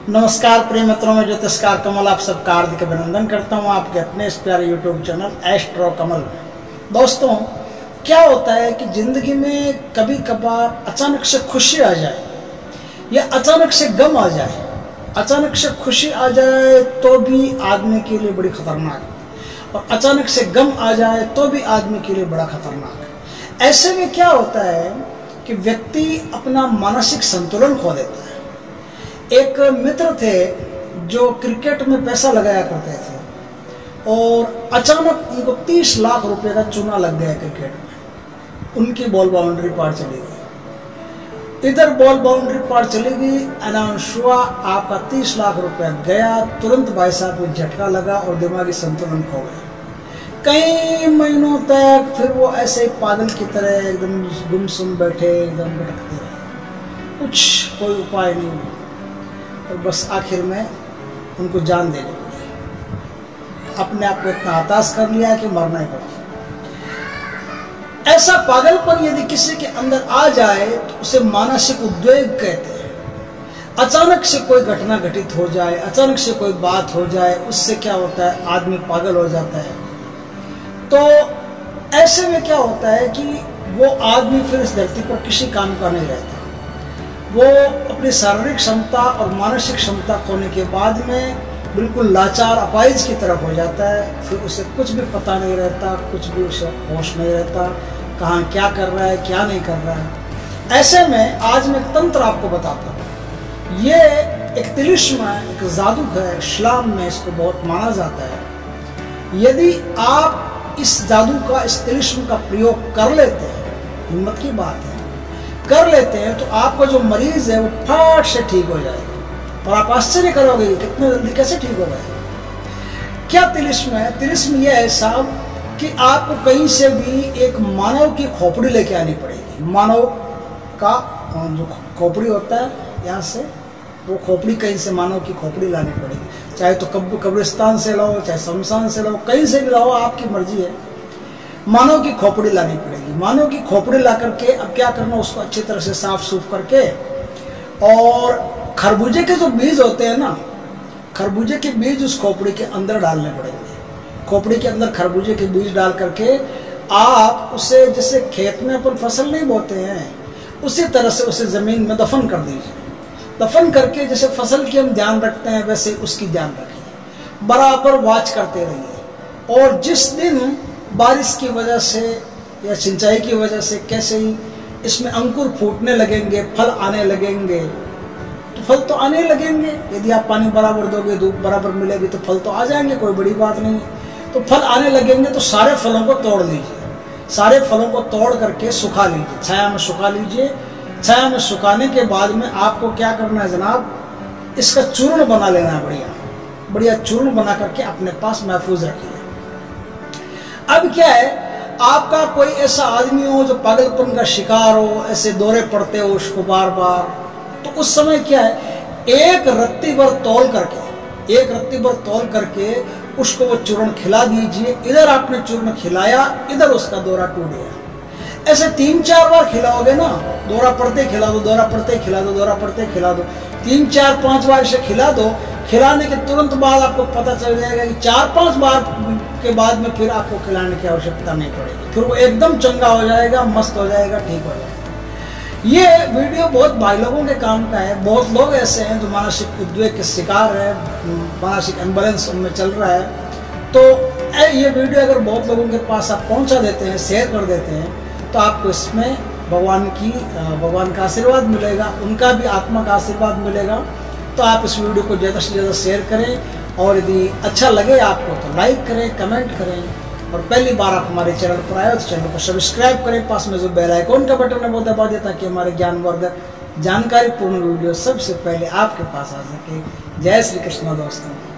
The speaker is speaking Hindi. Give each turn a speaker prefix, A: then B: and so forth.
A: नमस्कार प्रिय मित्रों में ज्योतिषकार कमल आप सबका हार्दिक अभिनंदन करता हूं आपके अपने इस प्यारे यूट्यूब चैनल एस्ट्रो कमल। दोस्तों, क्या होता है कि जिंदगी में कभी कभार अचानक से खुशी आ जाए या अचानक से गम आ जाए। अचानक से खुशी आ जाए तो भी आदमी के लिए बड़ी खतरनाक, और अचानक से गम आ जाए तो भी आदमी के लिए बड़ा खतरनाक है। ऐसे में क्या होता है कि व्यक्ति अपना मानसिक संतुलन खो देता है। एक मित्र थे जो क्रिकेट में पैसा लगाया करते थे और अचानक उनको 30 लाख रुपए का चूना लग गया क्रिकेट में। उनकी बॉल बाउंड्री पार चली गई, इधर बॉल बाउंड्री पार चली गई, अनाउंस हुआ आपका 30 लाख रुपया गया। तुरंत भाई साहब को झटका लगा और दिमागी संतुलन खो गया। कई महीनों तक फिर वो ऐसे पागल की तरह एकदम गुमसुम बैठे, एकदम भटकते रहे, कुछ कोई उपाय नहीं हुआ और बस आखिर में उनको जान देनी पड़ी। अपने आप को इतना हताश कर लिया कि मरना ही पड़ा। ऐसा पागलपन यदि किसी के अंदर आ जाए तो उसे मानसिक उद्वेग कहते हैं। अचानक से कोई घटना घटित हो जाए, अचानक से कोई बात हो जाए, उससे क्या होता है, आदमी पागल हो जाता है। तो ऐसे में क्या होता है कि वो आदमी फिर इस धरती पर किसी काम का नहीं रहता। वो अपनी शारीरिक क्षमता और मानसिक क्षमता खोने के बाद में बिल्कुल लाचार अपाहिज की तरफ हो जाता है। फिर उसे कुछ भी पता नहीं रहता, कुछ भी उसे होश नहीं रहता, कहाँ क्या कर रहा है क्या नहीं कर रहा है। ऐसे में आज मैं एक तंत्र आपको बताता हूँ। ये एक तिलिस्म है, एक जादू है। इस्लाम में इसको बहुत माना जाता है। यदि आप इस जादू का, इस तिलिस्म का प्रयोग कर लेते हैं, हिम्मत की बात है, कर लेते हैं, तो आपका जो मरीज है वो फट से ठीक हो जाएगा। और आप आश्चर्य करोगे कितने जल्दी कैसे ठीक हो जाएगा। क्या तिलिस्म है? तिलिस्म ये है साहब कि आपको कहीं से भी एक मानव की खोपड़ी लेके आनी पड़ेगी। मानव का जो खोपड़ी होता है, यहाँ से वो खोपड़ी, कहीं से मानव की खोपड़ी लानी पड़ेगी। चाहे तो कब्रिस्तान से लाओ, चाहे शमशान से लाओ, कहीं से भी लाओ, आपकी मर्जी है। मानव की खोपड़ी लानी पड़ेगी। मानव की खोपड़ी ला करके अब क्या करना, उसको अच्छी तरह से साफ सूफ करके, और खरबूजे के जो बीज होते हैं ना, खरबूजे के बीज उस खोपड़ी के अंदर डालने पड़ेंगे। खोपड़ी के अंदर खरबूजे के बीज डाल करके आप उसे, जैसे खेत में अपन फसल नहीं बोते हैं, उसी तरह से उसे जमीन में दफन कर दीजिए। दफन करके जैसे फसल की हम ध्यान रखते हैं वैसे उसकी ध्यान रखिए, बराबर वॉच करते रहिए। और जिस दिन बारिश की वजह से या सिंचाई की वजह से कैसे ही इसमें अंकुर फूटने लगेंगे, फल आने लगेंगे, तो फल तो आने लगेंगे। यदि आप पानी बराबर दोगे, धूप बराबर मिलेगी, तो फल तो आ जाएंगे, कोई बड़ी बात नहीं। तो फल आने लगेंगे तो सारे फलों को तोड़ लीजिए। सारे फलों को तोड़ करके सुखा लीजिए, छाया में सुखा लीजिए। छाया में सुखाने के बाद में आपको क्या करना है जनाब, इसका चूर्ण बना लेना है। बढ़िया बढ़िया चूर्ण बना करके अपने पास महफूज रखिए। अब क्या है, आपका कोई ऐसा आदमी हो जो पागलपन का शिकार हो, ऐसे दौरे पड़ते हो उसको बार बार, तो उस समय क्या है, एक रत्ती भर तौल करके उसको वो चूर्ण खिला दीजिए। इधर आपने चूर्ण खिलाया, इधर उसका दौरा टूट गया। ऐसे 3-4 बार खिलाओगे ना, दौरा पड़ते खिला दो, दौरा पड़ते खिला दो, दौरा पड़ते खिला दो, 3-4-5 बार इसे खिला दो। खिलाने के तुरंत बाद आपको पता चल जाएगा कि 4-5 बार के बाद में फिर आपको खिलाने की आवश्यकता नहीं पड़ेगी। फिर वो एकदम चंगा हो जाएगा, मस्त हो जाएगा, ठीक हो जाएगा। ये वीडियो बहुत भाई लोगों के काम का है। बहुत लोग ऐसे हैं जो मानसिक उद्वेग के शिकार है, मानसिक एम्बुलेंस उनमें चल रहा है। तो ये वीडियो अगर बहुत लोगों के पास आप पहुंचा देते हैं, शेयर कर देते हैं, तो आपको इसमें भगवान का आशीर्वाद मिलेगा, उनका भी आत्मा का आशीर्वाद मिलेगा। तो आप इस वीडियो को ज़्यादा से ज़्यादा शेयर करें, और यदि अच्छा लगे आपको तो लाइक करें, कमेंट करें, और पहली बार आप हमारे चैनल पर आए हो तो चैनल को सब्सक्राइब करें। पास में जो बेल आइकन का बटन है वो दबा दें, ताकि हमारे ज्ञानवर्धक जानकारी पूर्ण वीडियो सबसे पहले आपके पास आ सके। जय श्री कृष्ण दोस्तों।